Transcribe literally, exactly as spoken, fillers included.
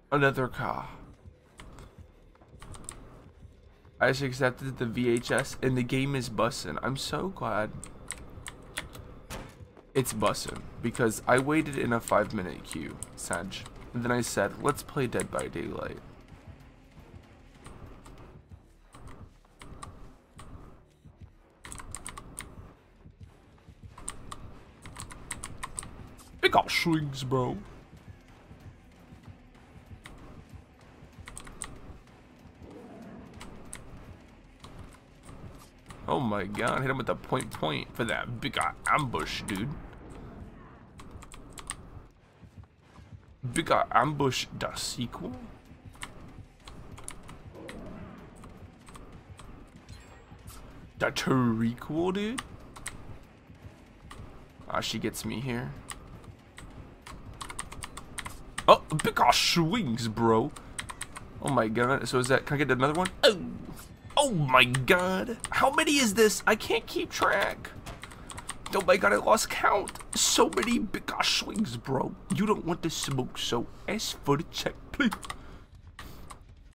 Another car. I just accepted the V H S and the game is bussin'. I'm so glad it's bussin' because I waited in a five minute queue, Sag. And then I said, let's play Dead by Daylight. Big ol' swings, bro. Oh my god, hit him with the point point for that big ol' ambush, dude. Big ol' ambush, the sequel? The trequel, dude? Ah, she gets me here. Oh, big ol' swings, bro. Oh my god, so is that, can I get another one? Oh! Oh my god! How many is this? I can't keep track. Oh my god, I lost count. So many big ass swings, bro. You don't want to smoke, so ask for the check, please.